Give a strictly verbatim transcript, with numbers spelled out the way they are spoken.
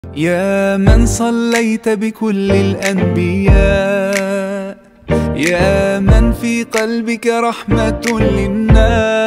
يا من صليت بكل الأنبياء، يا من في قلبك رحمة للناس،